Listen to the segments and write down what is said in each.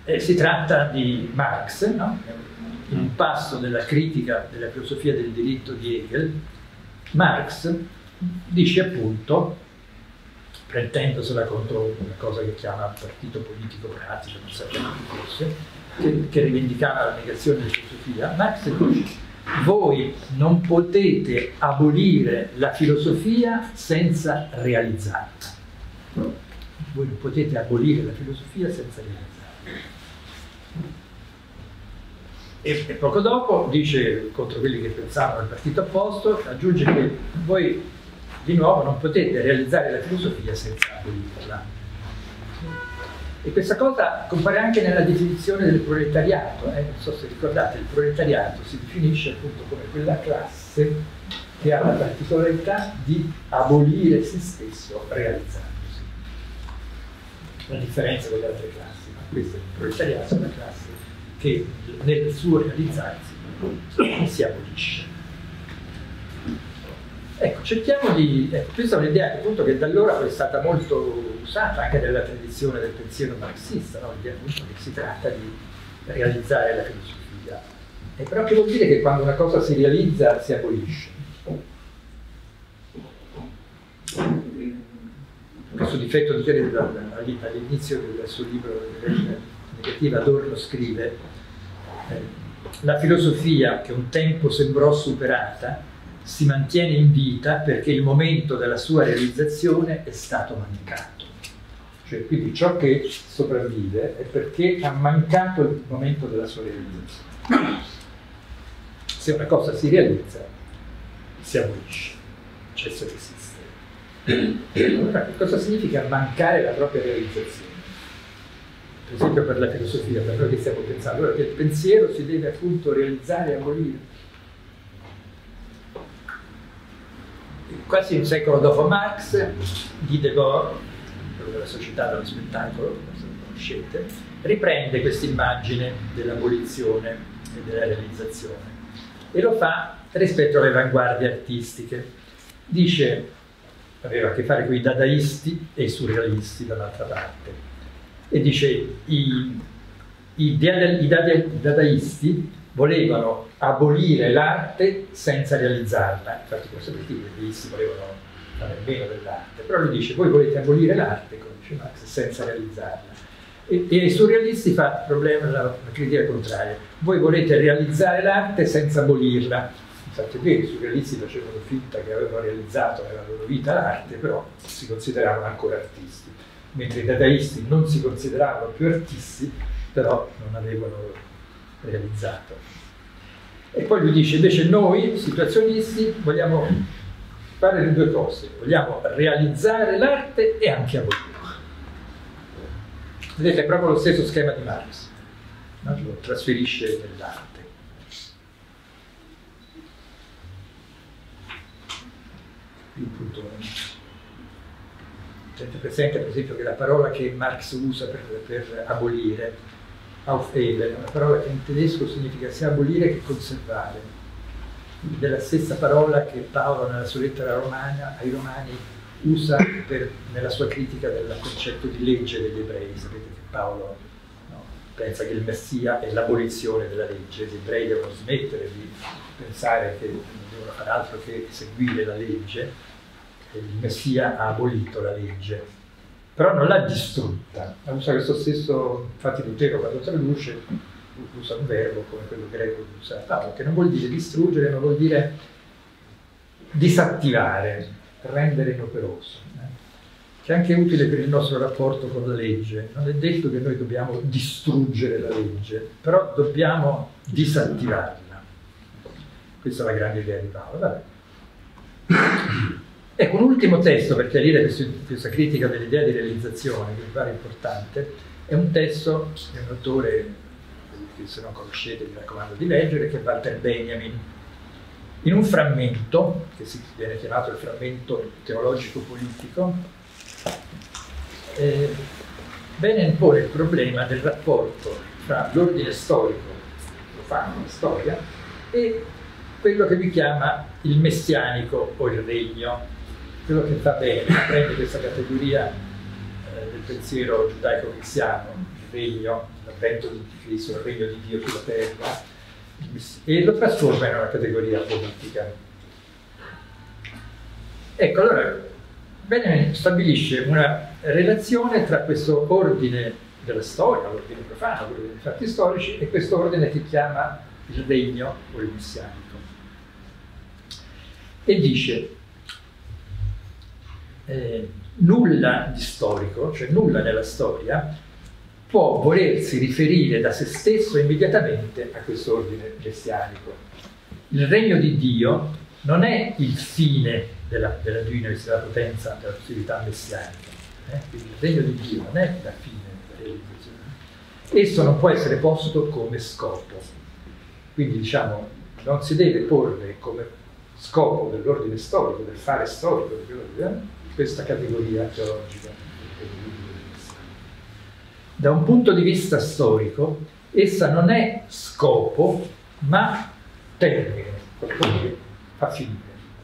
Si tratta di Marx, no? In un passo della critica della filosofia del diritto di Hegel, Marx dice appunto, prendendosela contro una cosa che chiama partito politico pratico, non so forse, che rivendicava la negazione della filosofia, Marx dice: voi non potete abolire la filosofia senza realizzarla. Voi non potete abolire la filosofia senza realizzarla. E poco dopo dice, contro quelli che pensavano al partito opposto, aggiunge che voi di nuovo non potete realizzare la filosofia senza abolirla. E questa cosa compare anche nella definizione del proletariato. Non so se ricordate, il proletariato si definisce appunto come quella classe che ha la particolarità di abolire se stesso realizzandosi. La differenza con le altre classi, ma questo è il proletariato, è una classe che nel suo realizzarsi si abolisce. Ecco, cerchiamo di... questa è un'idea appunto che da allora è stata molto usata anche nella tradizione del pensiero marxista, no? L'idea appunto che si tratta di realizzare la filosofia. E però che vuol dire che quando una cosa si realizza si abolisce? Questo difetto di credere all'inizio del suo libro Negativa Adorno scrive: la filosofia che un tempo sembrò superata si mantiene in vita perché il momento della sua realizzazione è stato mancato. Cioè, quindi ciò che sopravvive è perché ha mancato il momento della sua realizzazione. Se una cosa si realizza, si abolisce, cessa di esistere. Allora, che cosa significa mancare la propria realizzazione? Per esempio per la filosofia, per noi che stiamo pensando, allora che il pensiero si deve appunto realizzare e abolire. Quasi un secolo dopo Marx, Guy Debord, quello della società dello spettacolo, se lo conoscete, riprende questa immagine dell'abolizione e della realizzazione e lo fa rispetto alle avanguardie artistiche. Dice, aveva a che fare con i dadaisti e i surrealisti dall'altra parte, e dice i dadaisti volevano abolire l'arte senza realizzarla. Infatti, come sapete, i dadaisti volevano fare meno dell'arte, però lui dice: voi volete abolire l'arte, come dice Marx, senza realizzarla. E i surrealisti fa il problema, la critica contraria: voi volete realizzare l'arte senza abolirla. Infatti è vero, i surrealisti facevano finta che avevano realizzato nella loro vita l'arte, però si consideravano ancora artisti, mentre i dadaisti non si consideravano più artisti, però non avevano realizzato. E poi lui dice: invece noi situazionisti vogliamo fare le due cose, vogliamo realizzare l'arte e anche abolirla. Vedete, è proprio lo stesso schema di Marx, no? Lo trasferisce nell'arte. Tenete presente per esempio che la parola che Marx usa per abolire, Aufheben, è una parola che in tedesco significa sia abolire che conservare, ed è la stessa parola che Paolo nella sua lettera ai Romani usa nella sua critica del concetto di legge degli ebrei. Sapete che Paolo pensa che il Messia è l'abolizione della legge, gli ebrei devono smettere di pensare che non devono fare altro che seguire la legge, e il Messia ha abolito la legge, però non l'ha distrutta. Usa questo stesso, infatti Lutero quando traduce usa un verbo come quello greco che usa Paolo, che non vuol dire distruggere, ma vuol dire disattivare, rendere inoperoso, che è anche utile per il nostro rapporto con la legge. Non è detto che noi dobbiamo distruggere la legge, però dobbiamo disattivarla. Questa è la grande idea di Paolo. Vabbè. Ecco, un ultimo testo per chiarire questa critica dell'idea di realizzazione, che mi pare importante, è un testo di un autore che se non conoscete vi raccomando di leggere, che è Walter Benjamin. In un frammento, che viene chiamato il frammento teologico-politico, Benjamin pone il problema del rapporto tra l'ordine storico, profano, la storia, e quello che lui chiama il messianico o il regno. Quello che fa bene, prende questa categoria del pensiero giudaico-cristiano, regno, l'avvento di Cristo, il regno di Dio sulla terra, e lo trasforma in una categoria politica. Ecco, allora Benjamin stabilisce una relazione tra questo ordine della storia, l'ordine profano, quello dei fatti storici, e questo ordine che chiama il regno o il messianico. E dice nulla di storico, cioè nulla nella storia, può volersi riferire da se stesso immediatamente a questo ordine messianico. Il regno di Dio non è il fine della dunamis, della potenza, della possibilità messianica. Quindi il regno di Dio non è la fine della realizzazione. Esso non può essere posto come scopo. Quindi, diciamo, non si deve porre come scopo dell'ordine storico, del fare storico, questa categoria teologica. Da un punto di vista storico, essa non è scopo, ma termine, qualcosa che fa finire.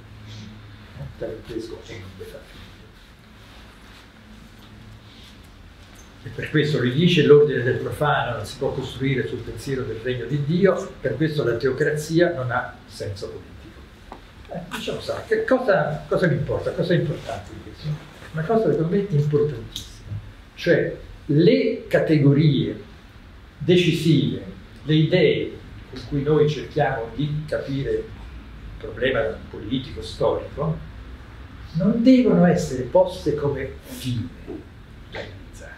E per questo lui dice l'ordine del profano non si può costruire sul pensiero del regno di Dio, per questo la teocrazia non ha senso politico. Diciamo, sa, cosa mi importa? Cosa è importante di questo? Una cosa secondo me importantissima, cioè le categorie decisive, le idee con cui noi cerchiamo di capire il problema politico, storico, non devono essere poste come fine da realizzare.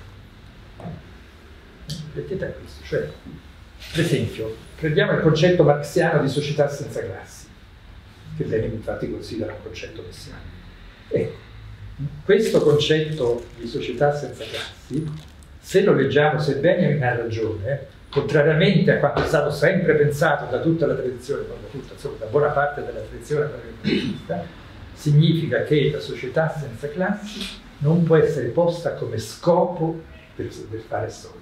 Vedete questo? Cioè, per esempio, prendiamo il concetto marxiano di società senza classi, che Lenin infatti considera un concetto messianico. Ecco, questo concetto di società senza classi, se lo leggiamo, se Benjamin ha ragione, contrariamente a quanto è stato sempre pensato da tutta la tradizione, insomma, da buona parte della tradizione marxista, significa che la società senza classi non può essere posta come scopo del fare storico.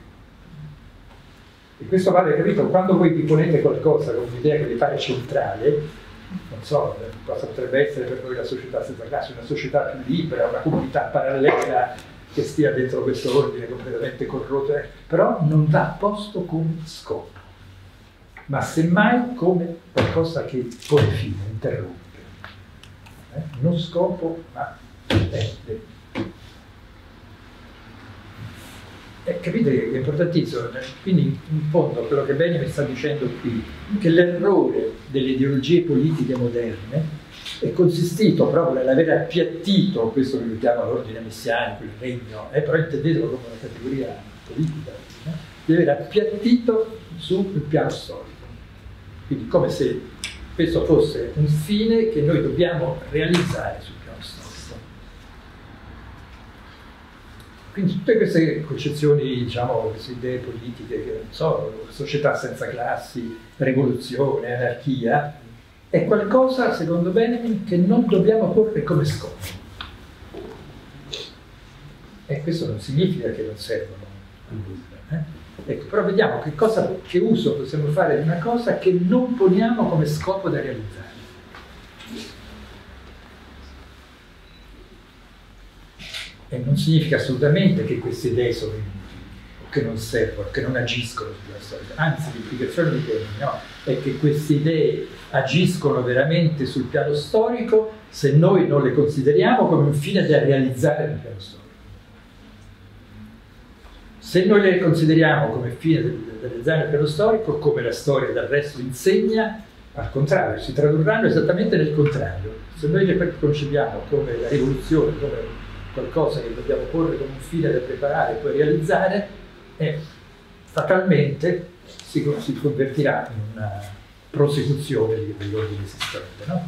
E questo vale, capito? Quando voi vi ponete qualcosa con un'idea che vi pare centrale, non so, cosa potrebbe essere per noi la società senza classi, una società più libera, una comunità parallela che stia dentro questo ordine completamente corrotto, però non va posto come scopo, ma semmai come qualcosa che pone fine, interrompe. Non scopo, ma tende. Capite che è importantissimo, quindi in fondo quello che Benjamin sta dicendo qui, che l'errore delle ideologie politiche moderne è consistito proprio nell'aver appiattito questo che lui chiama l'ordine messianico, il regno, però intendetelo come una categoria politica, di aver appiattito sul piano storico. Quindi come se questo fosse un fine che noi dobbiamo realizzare sul piano storico. Quindi tutte queste concezioni, diciamo, queste idee politiche, che non so, società senza classi, rivoluzione, anarchia, è qualcosa, secondo Benjamin, che non dobbiamo porre come scopo. E questo non significa che non servono a nulla. Ecco, però vediamo che uso possiamo fare di una cosa che non poniamo come scopo da realizzare. E non significa assolutamente che queste idee sono inutili, o che non servono, che non agiscono sulla storia. Anzi, l'implicazione di Benjamin è che queste idee agiscono veramente sul piano storico se noi non le consideriamo come un fine da realizzare nel piano storico. Se noi le consideriamo come fine da realizzare nel piano storico, come la storia del resto insegna, al contrario, si tradurranno esattamente nel contrario. Se noi le concepiamo come la rivoluzione, come qualcosa che dobbiamo porre come un fine da preparare e poi realizzare, fatalmente si convertirà in una prosecuzione dell'ordine esistente, no?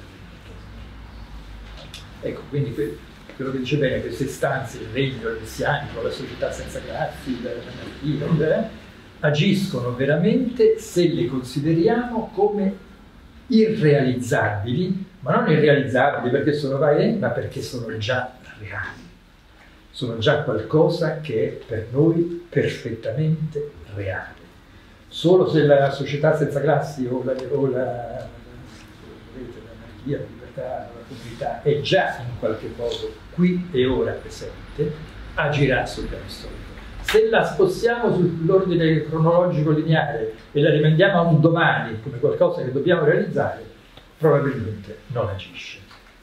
Ecco, quindi quello che dice bene, queste istanze, il regno, il messianico, la società senza classi, l'anarchia, agiscono veramente se le consideriamo come irrealizzabili, ma non irrealizzabili perché sono ma perché sono già reali. Sono già qualcosa che è per noi perfettamente reale. Solo se la società senza classi o l'anarchia, la libertà, la comunità è già in qualche modo qui e ora presente, agirà sul piano storico. Se la spostiamo sull'ordine cronologico lineare e la rimandiamo a un domani come qualcosa che dobbiamo realizzare, probabilmente non agisce.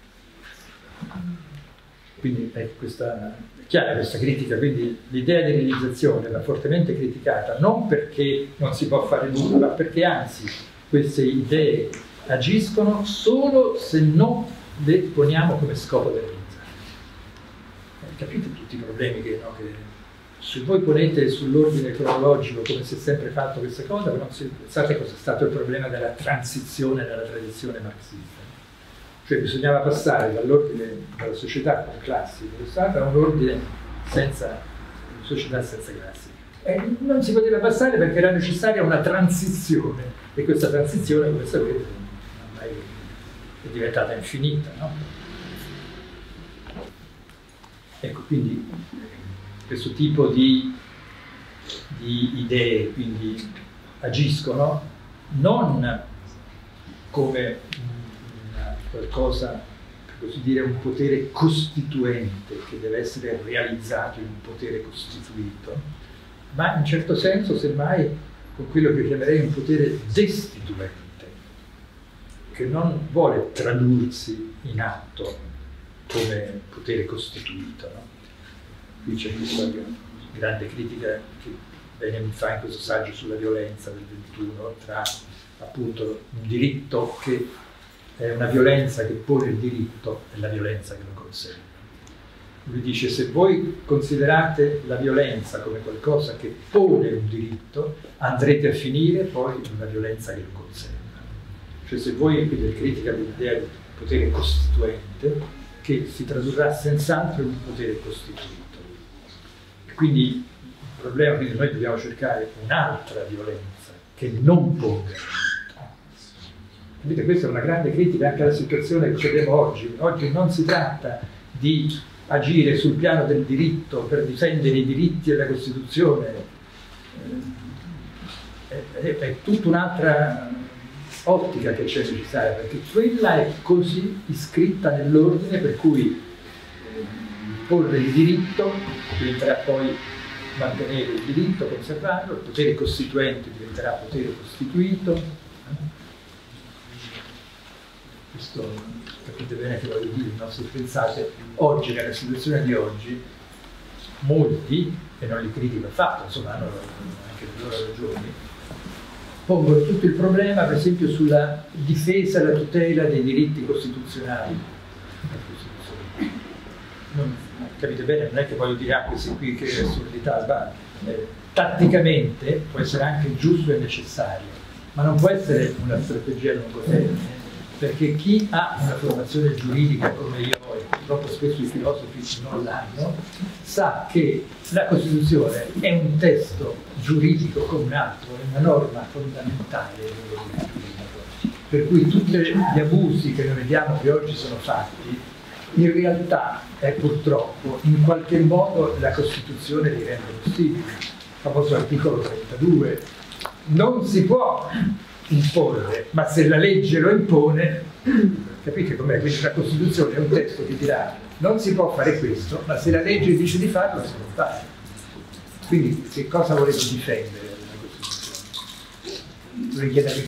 Quindi è chiara questa critica, quindi l'idea di realizzazione va fortemente criticata, non perché non si può fare nulla, ma perché anzi queste idee agiscono solo se non le poniamo come scopo da realizzare. Capite tutti i problemi che se voi ponete sull'ordine cronologico come si è sempre fatto questa cosa, però pensate cosa è stato il problema della transizione dalla tradizione marxista. Cioè bisognava passare dall'ordine della società come classico dello Stato a un ordine senza società senza classi. E non si poteva passare perché era necessaria una transizione, e questa transizione, come sapete, ormai è diventata infinita, no? Ecco, quindi questo tipo di idee quindi agiscono non come qualcosa, per così dire, un potere costituente che deve essere realizzato in un potere costituito, ma in un certo senso semmai con quello che chiamerei un potere destituente, che non vuole tradursi in atto come potere costituito, no? Qui c'è questa grande critica che Benjamin fa in questo saggio sulla violenza del 21 tra appunto un diritto che è una violenza che pone il diritto e la violenza che lo consegna. Lui dice: se voi considerate la violenza come qualcosa che pone un diritto, andrete a finire poi in una violenza che lo consegna. Cioè se voi, quindi critica l'idea di potere costituente, che si tradurrà senz'altro in un potere costituito. Quindi il problema è che noi dobbiamo cercare un'altra violenza che non ponga. Capite? Questa è una grande critica anche alla situazione che abbiamo oggi. Oggi non si tratta di agire sul piano del diritto per difendere i diritti e la Costituzione, è tutta un'altra ottica che c'è necessaria, perché quella è così iscritta nell'ordine per cui porre il diritto diventerà poi mantenere il diritto, conservarlo, il potere costituente diventerà potere costituito. Questo capite bene che voglio dire, no? Se pensate oggi, nella situazione di oggi, molti, e non li critico affatto, insomma hanno anche le loro ragioni, pongono tutto il problema per esempio sulla difesa e la tutela dei diritti costituzionali. Capite bene, non è che voglio dire questi qui che assurdità, ma tatticamente può essere anche giusto e necessario, ma non può essere una strategia a lungo termine, perché chi ha una formazione giuridica come io, e purtroppo spesso i filosofi non l'hanno, sa che la Costituzione è un testo giuridico come un altro, è una norma fondamentale dell'ordine giuridico, per cui tutti gli abusi che noi vediamo che oggi sono fatti, in realtà è purtroppo in qualche modo la Costituzione li rende possibili. Il famoso articolo 32 non si può imporre, ma se la legge lo impone, capite com'è? Quindi la Costituzione è un testo che dirà non si può fare questo, ma se la legge dice di farlo si può fare. Quindi che cosa volete difendere della Costituzione?